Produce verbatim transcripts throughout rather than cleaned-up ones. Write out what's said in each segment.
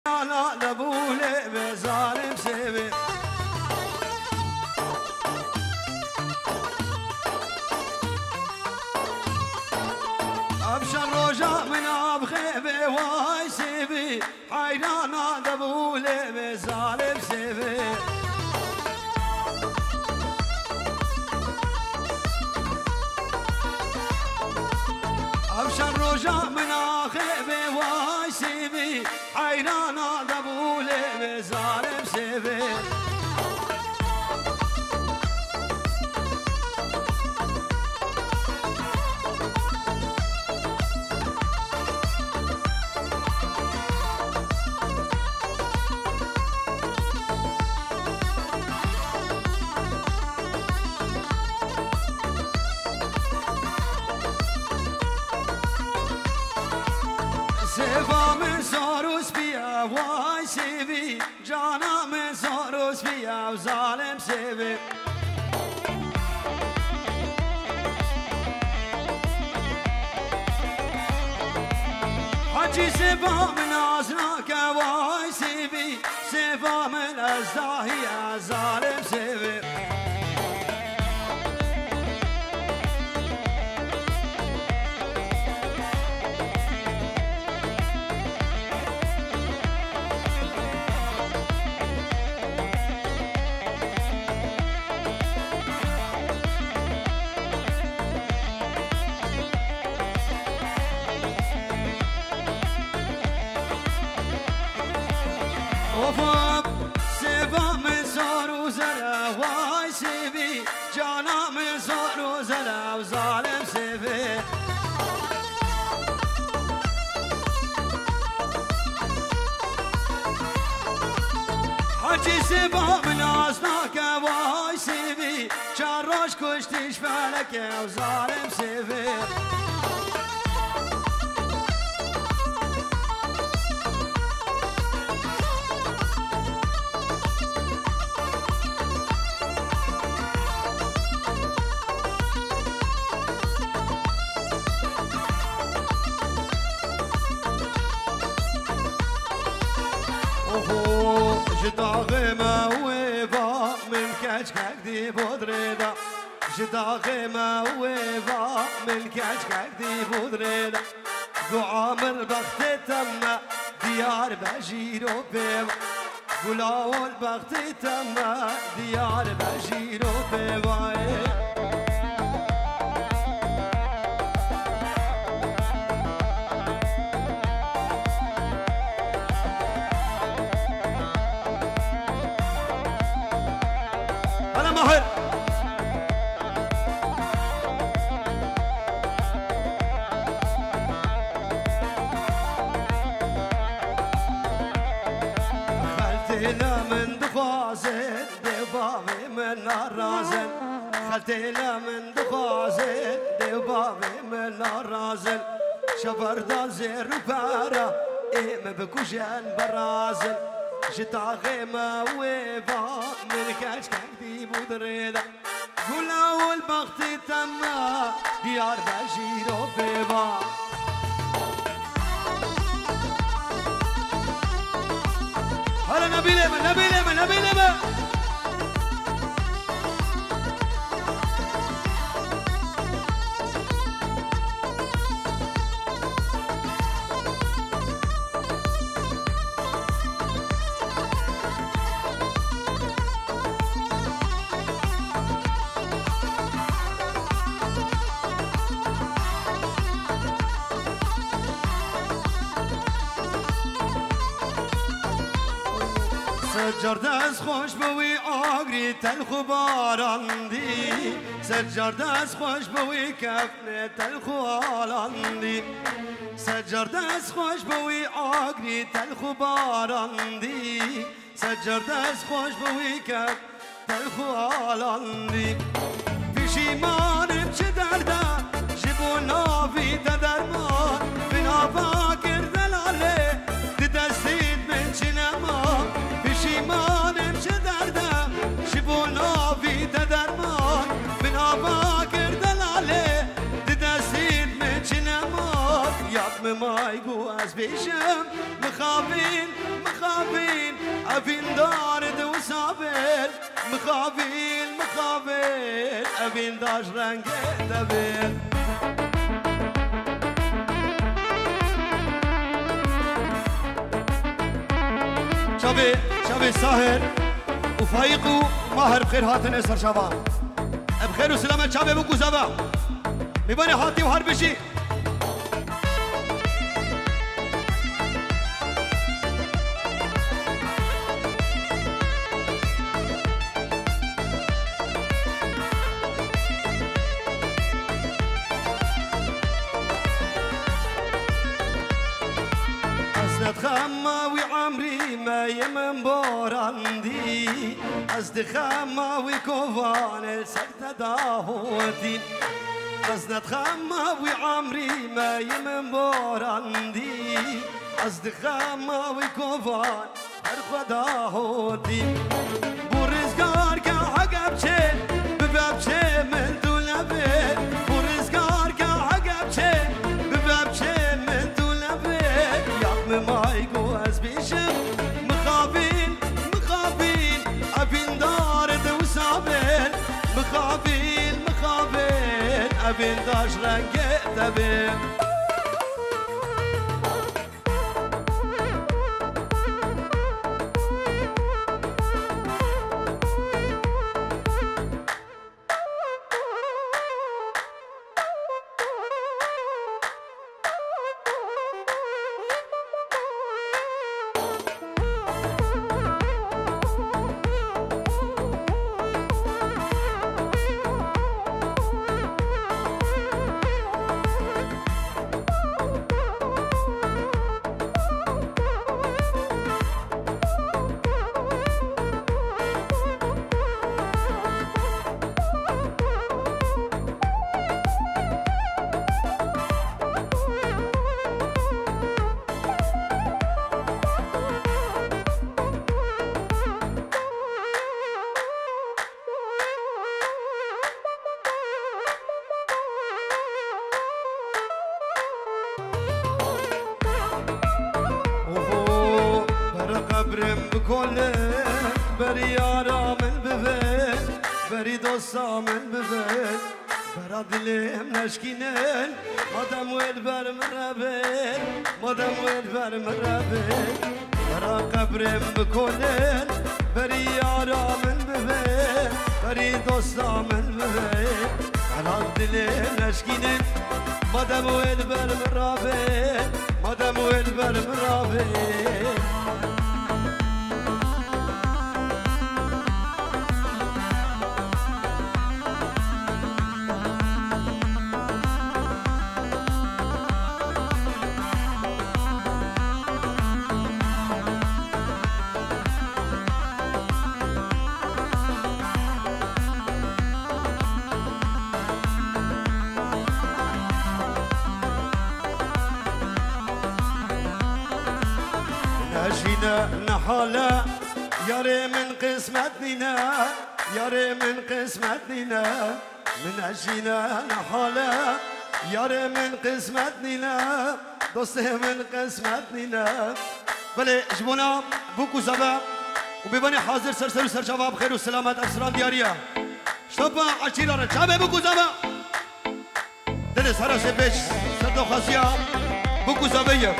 لا لبولي بظالم سيبي ابشر رجاء من ابخيبي واي سيبي حيرانا لبولي بظالم سيبي ابشر رجاء من اخيبي واي سيبي حيرانا لبولي بظالم سيبي سيفا من صاروس بيا واي سيبي جانا من صاروس بيا وظالم سيبي حجي سيفا من أزناك واي سيبي سيفا من أزداهي ظالم سيبي وفاق سيفا من صار وزلا واي سيبي جانا من صار وزلا وظالم سيبي حجي سيفا من أصناك واي سيبي شاروش كشتيش فالك وظالم سيبي جداغي ما ويفا من كشكك دي بودريدا جداغي ما ويفا من كشكك دي بودريدا قعامر بخت تم ديار بجيرو بيوا قلاو البخت تم ديار بجيرو بيوا ماهر خلتينا من دخازن دبابي من الرازن خلتينا من دخازن دبابي من الرازن شبردان زير وبارا إيم بكوجان برازن جتاغي ما ويبا من كشكك دي بودريدا قولا والبخت تما ديار بجيرو بيبا هلا نبي لما نبي لما نبي لما سجر دست خوش بوی آگری تلخو باراندی سجر دست خوش بوی کفن تلخو آلاندی سجر دست خوش بوی آگری تلخو باراندی سجر دست خوش بوی کفن تلخو آلاندی پیشیمانم چه درده جبو نافی درمان بنا فاکر دلاله دستید من چه نما پیشیمانم چه دردم شبو نافی درمان بنا فاکر دلاله دستید من چه نما یاد مای گو از از بیشم مخابین مخابین افین دارد و سابل مخابین مخابین افین داش رنگ دبل شبه شبه ساهر وفايق وماهر بخير هاتن اسر شباب بخير وسلامة شبه بكو زبا ببني هاتي وهر بشي خماوي عمري ما يمن بورندي أزد خماوي كوفان السكتة داهوتي أزد خماوي عمري ما يمن بورندي أزد خماوي كوفان أرخو داهوتي بورزقار كحقب شيء بباب شيء من دولابي بورزقار كحقب شيء بباب شيء من دولابي مايكو از بیشم مخابین مخابین ابین دارد و سابل مخابین مخابین ابین داش رنگ دبل برم بكل بري يارا من بفل بري دوسا من بفل برا دلم نشكينن مادام ويل بر مرابل مادام ويل بر مرابل برا قبرم بكل بري يارا من بفل بري دوسا من بفل برا دلم نشكينن مادام ويل بر مرابل مادام ويل بر مرابل نشينا نحالا ياري من قسمتنا ياري من قسمتنا من نشينا نحالا ياري من قسمتنا دوسته من قسمتنا بله جبونا بوكو زبا وبيبني حاضر سر سر سر جواب خير وسلامات افسران دياريا شطبا عشيرة شابه بوكو زبا دل سارا سبش سردو خاصيا بوكو زبايا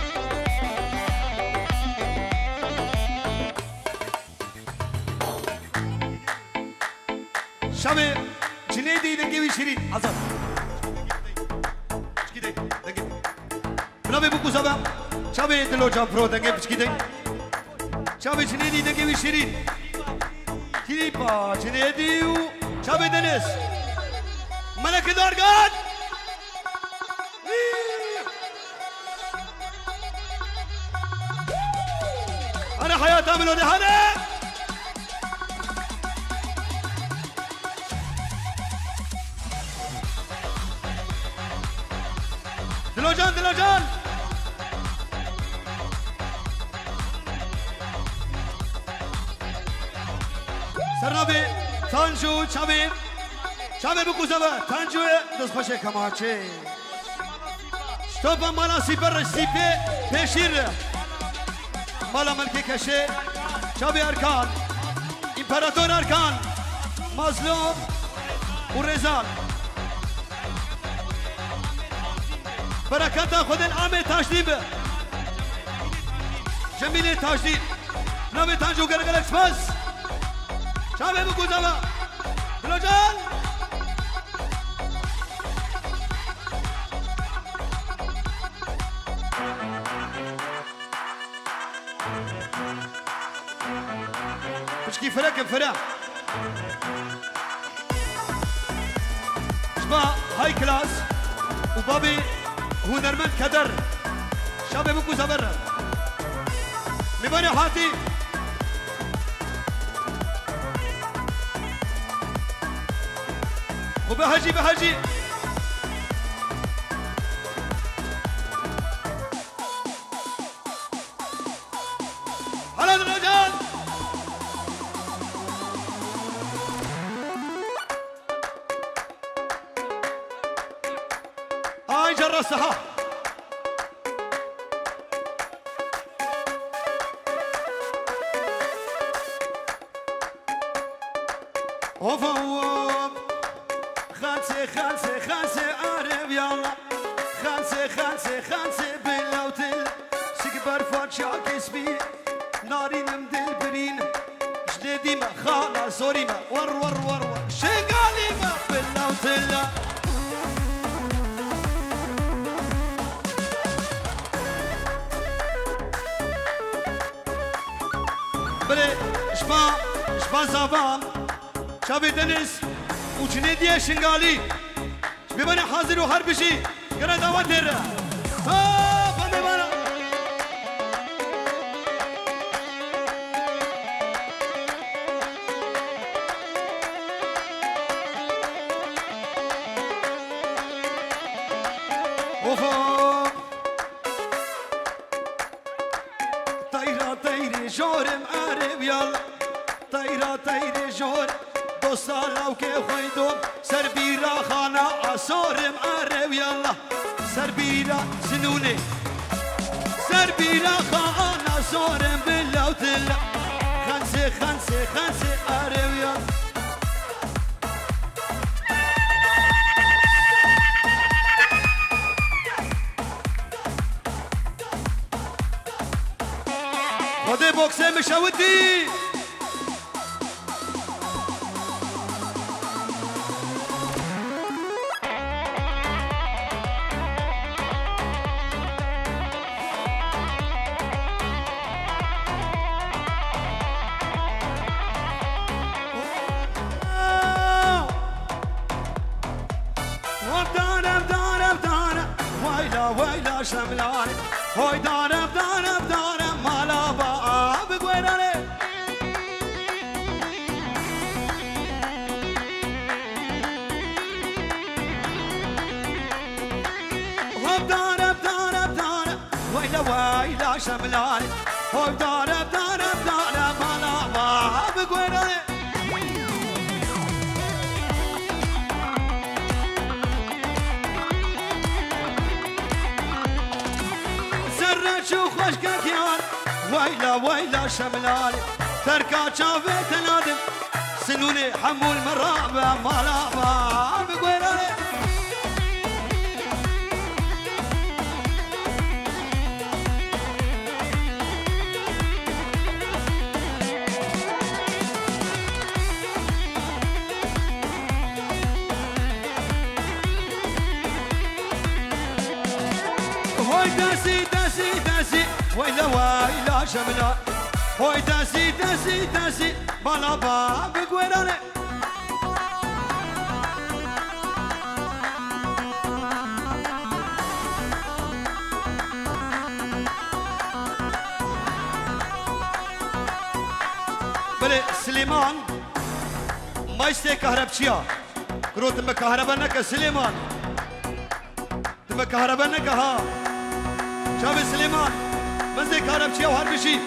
شامي جنيدي دنگي بي شيرين azat çkide denge Bravo buku zaba Şabe dilo can pro denge çkide Şabe jnedi denge bي شيرين Kilipa jnedi Şabe deniz Melek Dargan Ana hayat amelo dehane Dilocan, Dilocan! Sarnabi, Tanju, Çabi, Çabi bu kuzava, Tanju'ya dost paşa kamaçı. توبا مالا سيبر سيبي بشير مالا ملكي كشي شابي أركان إمبراطور أركان مظلوم ورزان بركات خود العام تجديد جميل تجديد نبي تنجو قرقل اكسباس شابي بقول زما بلوجان مش كيف فرق فرق شبا هاي كلاس وبابي هنرمند كدر شابي بكو زبر مباني حاتي وبهجي بهجي على الرجال هاي جرسها وفوق خمسة خمسة خمسة عارف يلا خمسة خمسة خمسة باللوتل سكبر فاتشاك اسمي ناري نمدل برين جديدي ما خانا سوري ما ور ور ور ور شغالي ما باللوتل بله شما شما زبان شابي دنس وجنيدية شنغالي بمعنى حاضر وهر بشي قرأ دعوة دير ها فاندي بانا وفوق طيرة طيري جورم عارف يلا طيرة طيري جور دوستانا وكي خويدوم سربيرا خانا عصورم عارف يلا سربيرا سنوني سربيرا خانا صورم بالله وتلا خمسة خمسة خمسة عارف يلا ودي بوكسي مشاودي ويلا شملاني هوي دارب دارب دارب مالا باب قويراني هوب دارب دارب دارب ويلا ويلا شملاني هوي دارب دارب دارب مالا باب قويراني شو خوش كيان ويلا ويلا شملاني تركا شافت نادم سنوني حمول مرابة مالابا بقويراني هوي داسي داسي داسي ويلا ويلا شملا هوي داسي داسي داسي بالا باب قويراني بلي سليمان ما يستي كهربشيا كرو تم كهربا نكا سليمان تم كهربا نكا ها شابي سليمان منزل كهربشيا وهر بشي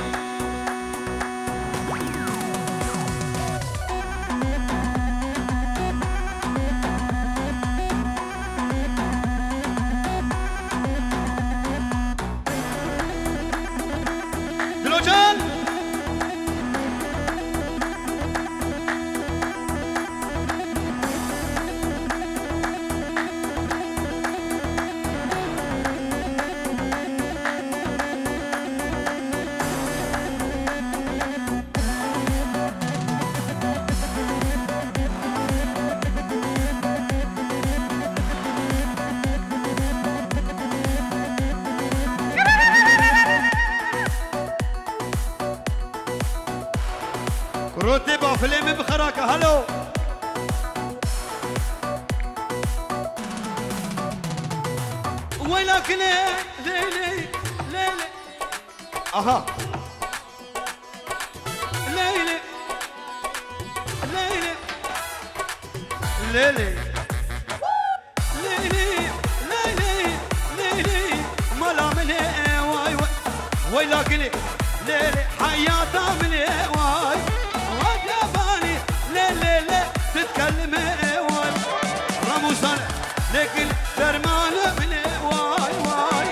روتي بافلام بخراكه هلو ويلك ليلي ليلي ليلي اها ليلي ليلي ليلي ليلي ليلي ليلي ملا مني واي واي ويلك ليلي ليلي حياة مني واي وجباني ليلي ليلي تتكلم واي رموسان لكن درمان مني واي واي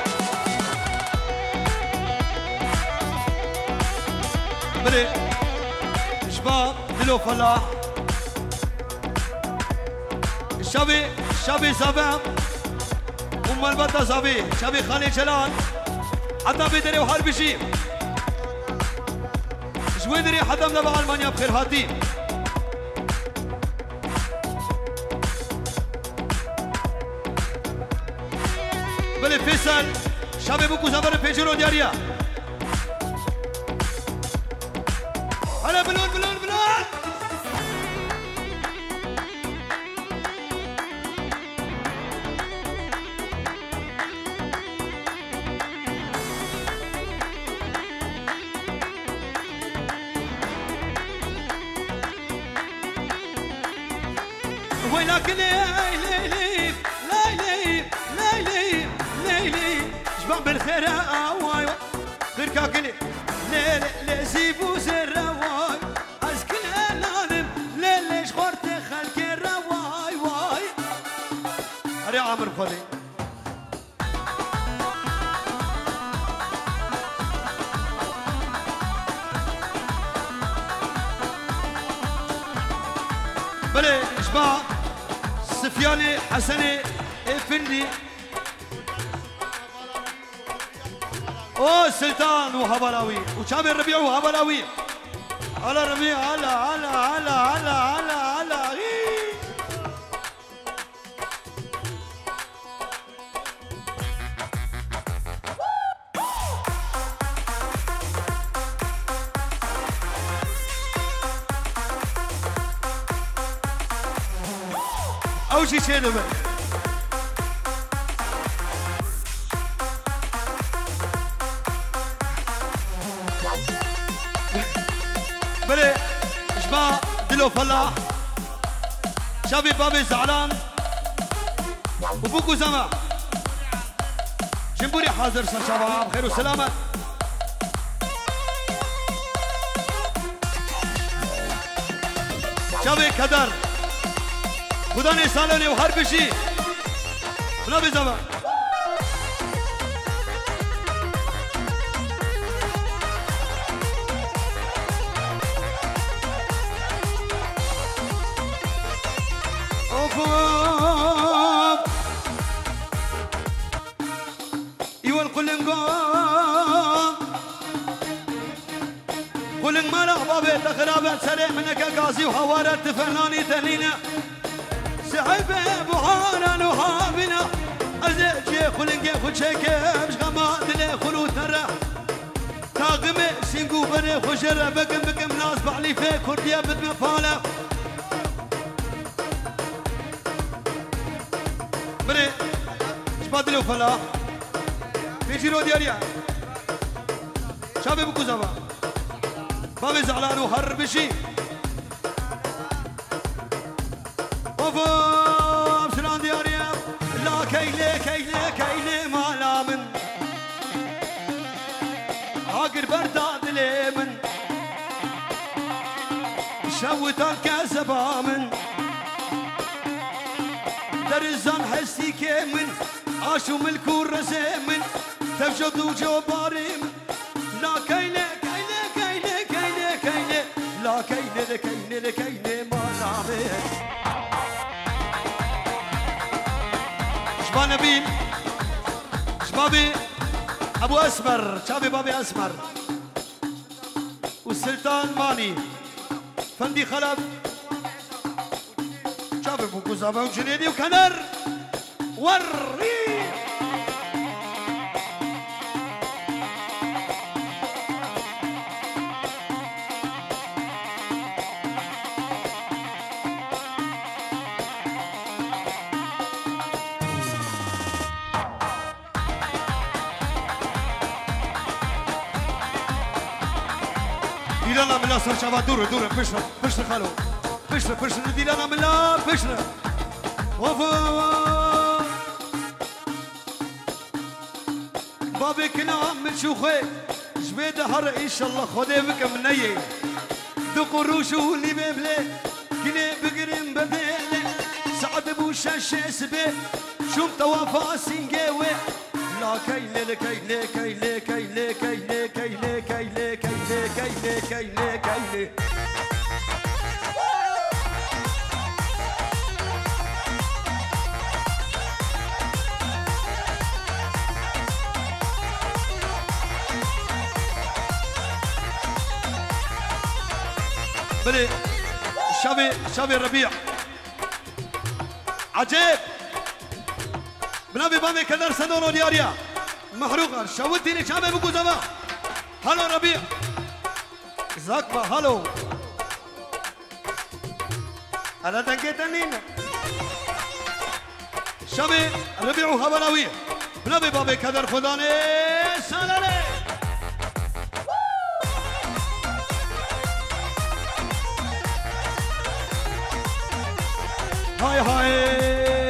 بري شباب دلو فلاح الشبي الشبي سبب ام البطة صبي شبي خالي جلال حتى بيدري وحرب شيء شويدري حتى من المانيا بخير هاتي بلي فيصل شبي بوكو زبر بيجرو دياريا هلا بلون بلون بلون ويلك ليلي ليلي ليلي ليلي ليلي شباب بالخير واي غير كاكلي ليلي ليلي زيبو زر واي اسكن العالم ليلي شخورت خلكي رواي واي هري عامر فضي بلي شباب سفياني حسني افندي او سلطان وهبلاوي وشابي الربيع وهبلاوي على الربيع على على على على على على أو شي شي نبي بلي شباب دلو فلاح شابي بابي زعلان وبوكو زمان جنبوري حاضر صار شباب خير وسلامة شابي كدر خداني سالوني وهر بشي بلا بزمان اوفوب ايوه قلن قوم قلن مالغ بابي تخرابت سريع منك قاسي وحوارت فناني تهنينا سحبه بحانا وهابنا أزيجي خلنجي خلشيكي مش غماد لي خلو ترى تاقمي سينقو بني خشرة بقم بقم ناس بعلي في كردية بدم فالة بني شبادلو فلاح بيجي رو دياريا شابي بكو زبا بابي زعلان وهر بشي وفوم سلام دياريا لا كيلي كيلي كيلي مالا من عاقر برداد لي من شوت الكاسبا من درزان حسي كمن عاشو ملكو الرسمن تفجدو جوباري من لا كيلي كيلي كيلي كيلي كيلي لا كيلي كيلي كيلي مالا من شباب نبيل شبابي ابو اسمر شابي بابي اسمر والسلطان ماني فندي خلف شابي ابو كوزابه وجنيدي وكنر وري ديلانا ملا صار شباب دور دور بشر بشر خالو بشر بشر ديلانا ملا بشر وفا بابي كنا من شوخي جبيد هر ان شاء الله خدي بك مني دو قروشو اللي ببلي كني بقرم بديلي سعد ابو شاشه سبي شوم توافا سنجاوي لا كيلي كيلي كيلي كيلي كيلي كيلي كيلي كيلي كيلي كيلي كيلي بلي شابي شابي الربيع عجيب بنابي بامي كدر سدورو دياريا محروقة شوتيني شابي بقو زما هلو ربيع زاكبا هلو أنا تنكيتنين شابي ربيع وهبلاوي بنابي بامي كدر خداني سالالي هاي هاي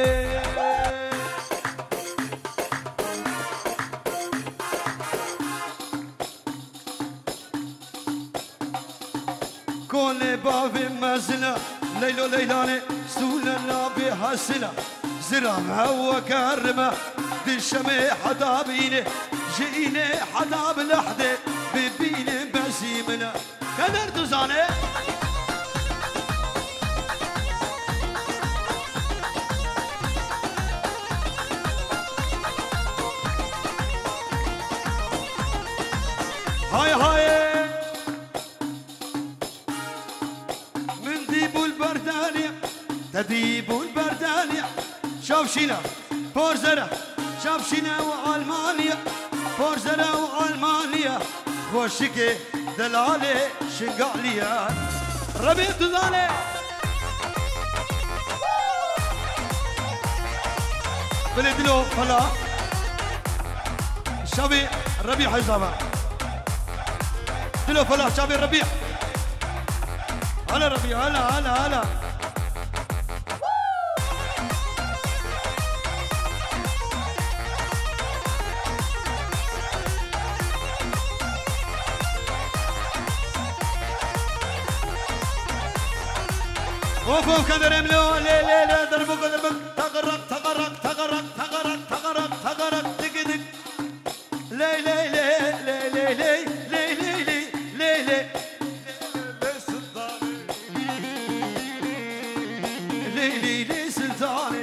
كل باب مزلة ليلو ليلاني سولا بحسلة زرامها وكرمة دشمي حدا بيني جيني حدا بلحدي ببيني بسيمنا كدر تزاني هاي هاي من ديبو البردانية تديبو البردانية شوشينا بورزرة شوشينا وألمانيا بورزرة وألمانيا خوشكي دلالي شنقاليا ربيع تزالي بلدلو فلا شابي ربيع حزابا دلو فلا شابي الربيع هلا ربيع هلا هلا هلا اوف اوف كدر يملو لي لي لي دربك دربك تغرق تغرق تغرق تغرق تغرق تغرق دق دق لي لي لي لي لي لي لي لي لي لي لي لي لي لي سلطاني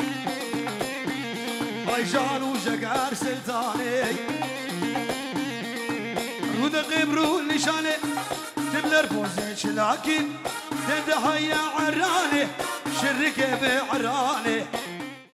بايجان وجقار سلطاني رود قبرو نشاني تبلر فوزيش لكن تدهيا عراني شركة بعراني